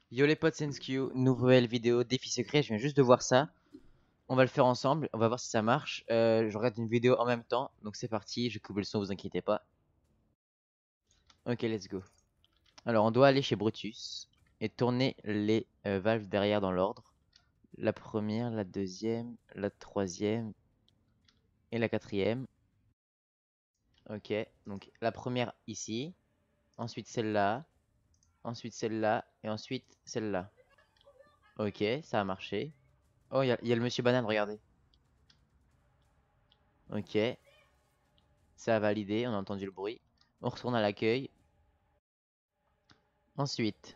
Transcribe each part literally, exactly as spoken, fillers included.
Yo les potes, c'est Nskew, nouvelle vidéo défi secret, je viens juste de voir ça. On va le faire ensemble, on va voir si ça marche. Euh, je regarde une vidéo en même temps, donc c'est parti, je coupe le son, vous inquiétez pas. Ok, let's go. Alors on doit aller chez Brutus et tourner les euh, valves derrière dans l'ordre. La première, la deuxième, la troisième et la quatrième. Ok, donc la première ici, ensuite celle-là, ensuite celle-là et ensuite celle-là. Ok, ça a marché. Oh, il y, a y a le monsieur banane, regardez. Ok. Ça a validé, on a entendu le bruit. On retourne à l'accueil. Ensuite,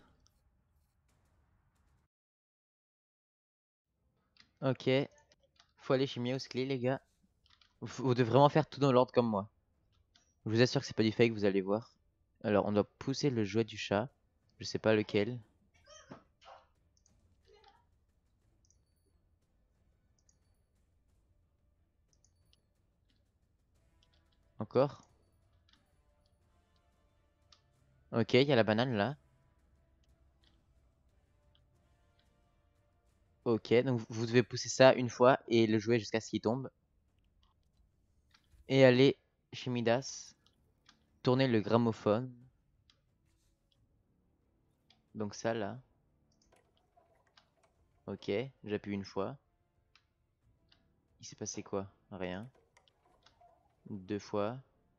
ok, faut aller chez Meowsclé, les gars. Vous vous devez vraiment faire tout dans l'ordre comme moi. Je vous assure que c'est pas du fake, vous allez voir. Alors, on doit pousser le jouet du chat. Je sais pas lequel. Encore. Ok, il y a la banane là. Ok, donc vous devez pousser ça une fois et le jouer jusqu'à ce qu'il tombe. Et aller chez Midas. Tourner le gramophone. Donc ça là. Ok, j'appuie une fois. Il s'est passé quoi? Rien. Deux fois.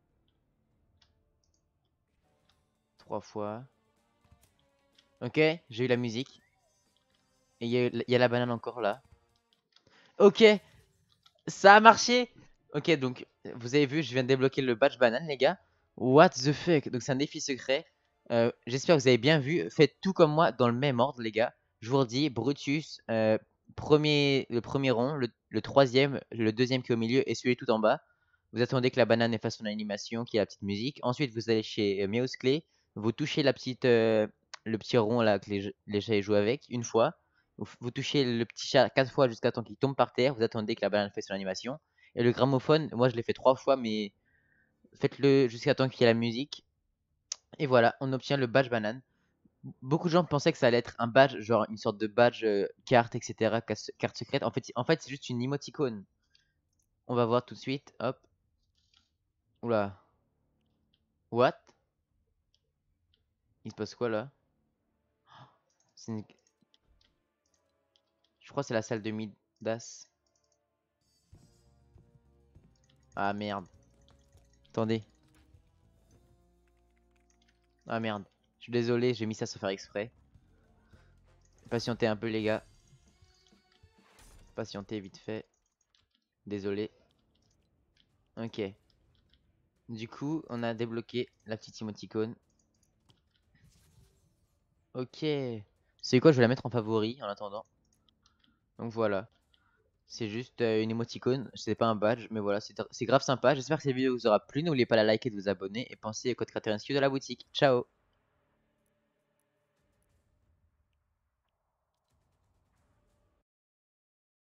Trois fois. Ok, j'ai eu la musique. Et il y, a il y a la banane encore là. Ok, ça a marché. Ok, donc vous avez vu, je viens de débloquer le badge banane, les gars. What the fuck? Donc c'est un défi secret. Euh, J'espère que vous avez bien vu. Faites tout comme moi dans le même ordre, les gars. Je vous redis, Brutus, euh, premier, le premier rond, le, le troisième, le deuxième qui est au milieu et celui tout en bas. Vous attendez que la banane fasse son animation, qui est la petite musique. Ensuite, vous allez chez euh, Meowsclé. Vous touchez la petite, euh, le petit rond là que les, les chats jouent avec une fois. Vous, vous touchez le petit chat quatre fois jusqu'à temps qu'il tombe par terre. Vous attendez que la banane fasse son animation. Et le gramophone, moi je l'ai fait trois fois, mais faites-le jusqu'à temps qu'il y ait la musique. Et voilà, on obtient le badge banane. Beaucoup de gens pensaient que ça allait être un badge, genre une sorte de badge euh, carte, et cetera. Carte secrète. En fait, en fait c'est juste une emoticône. On va voir tout de suite. Hop. Oula. What? Il se passe quoi là? une... Je crois que c'est la salle de Midas. Ah merde. Attendez. Ah merde. Je suis désolé, j'ai mis ça sans faire exprès. Patientez un peu les gars. Patientez vite fait. Désolé. Ok. Du coup, on a débloqué la petite emoticône. Ok. C'est quoi, je vais la mettre en favori en attendant. Donc voilà. C'est juste euh, une émoticône, c'est pas un badge, mais voilà, c'est grave sympa. J'espère que cette vidéo vous aura plu. N'oubliez pas de la liker et de vous abonner. Et pensez au code créateur N S Q de la boutique. Ciao!